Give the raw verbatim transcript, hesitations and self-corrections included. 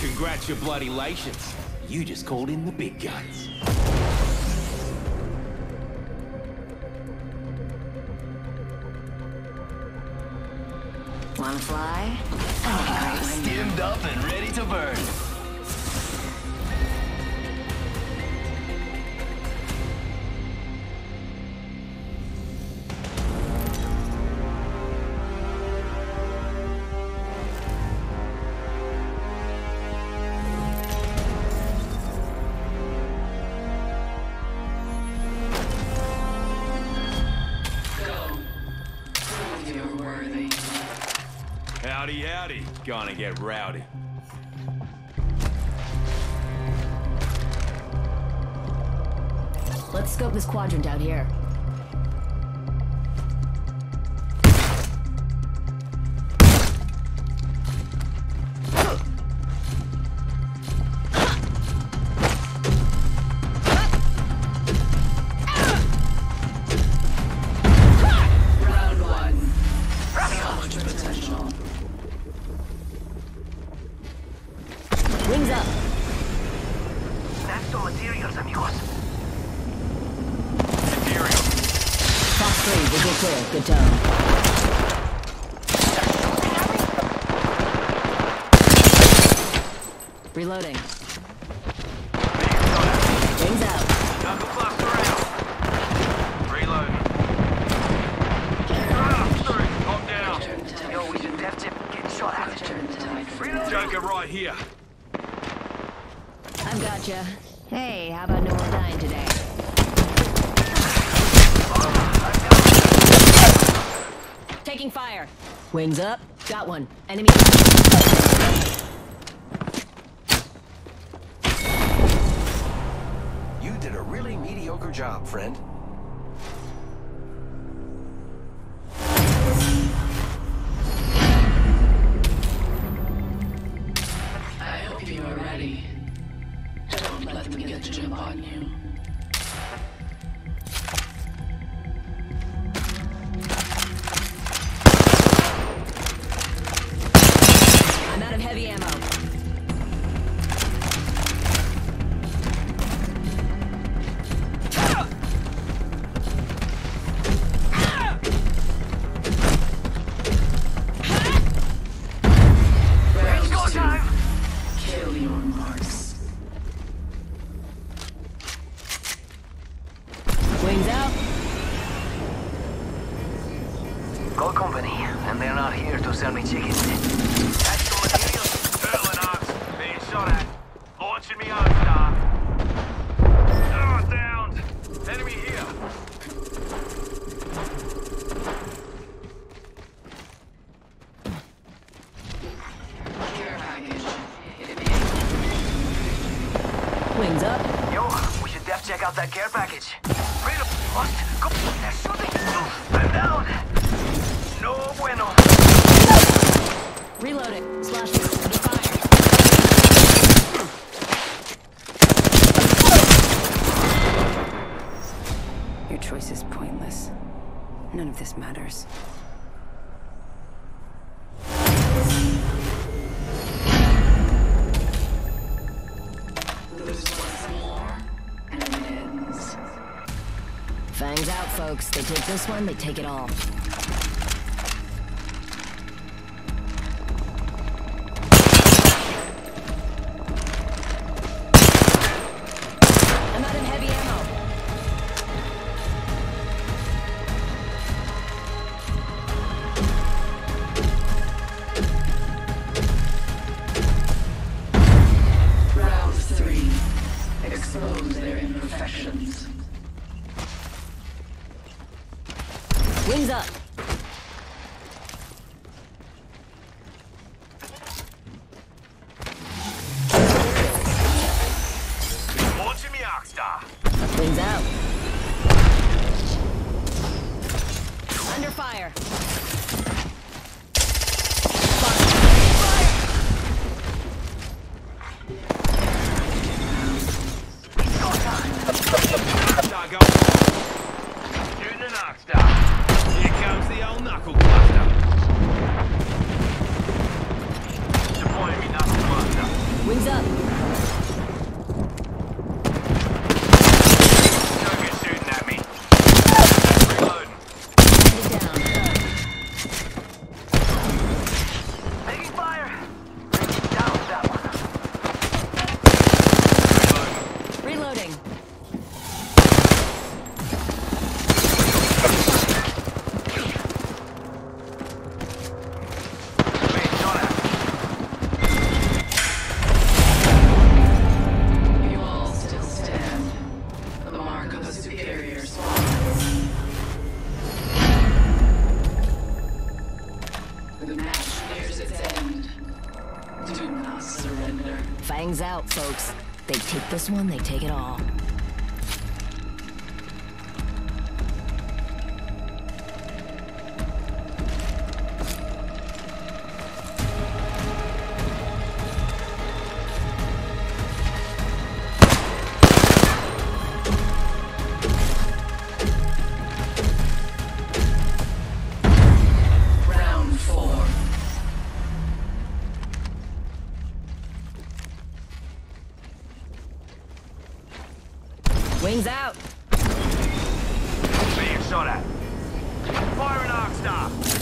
Congratulations. You just called in the big guns. Wanna fly? Ah, skimmed up and ready to burn. Howdy, howdy. Gonna get rowdy. Let's scope this quadrant out here. Wings up. That's the materials, amigos. Imperial. Fox three, visual clear. Good tone. Reloading. Wings out. Knuckle cluster out. Reloading. Ah, three. Calm down. Yo, we should def chip get shot at. Reloading. Joker right here. I've gotcha. Hey, how about no more dying today? Taking fire. Wings up. Got one. Enemy. You did a really mediocre job, friend. I hope you are ready. Don't let them get the jump on you. I'm out of heavy ammo. Let's go time. Kill your marks. Wings out. Gold company, and they're not here to sell me chickens. That's the materials. Hurling arms. Being shot at. Launching me on, star. Oh, down. Enemy here. Care package. Wings up. Yo, we should def check out that care package. Freedom. What? Go. They're shooting. I'm down. No bueno. Reloading. Slash me. Under fire. Your choice is pointless. None of this matters. Lose once more, and it ends. Fangs out, folks. They take this one, they take it all. I'm out of heavy ammo. Round three. Expose their imperfections. Wings up. Wings up. Don't get shooting at me. Reloading. Get down. Taking fire. Down that one. Reloading. Reloading. Being shot at. You all still stand. The mark of a superior spawn. The match nears its end. Do not surrender. Fangs out, folks. They take this one, they take it all. Round four. Wings out. Being shot at. Firing arc star.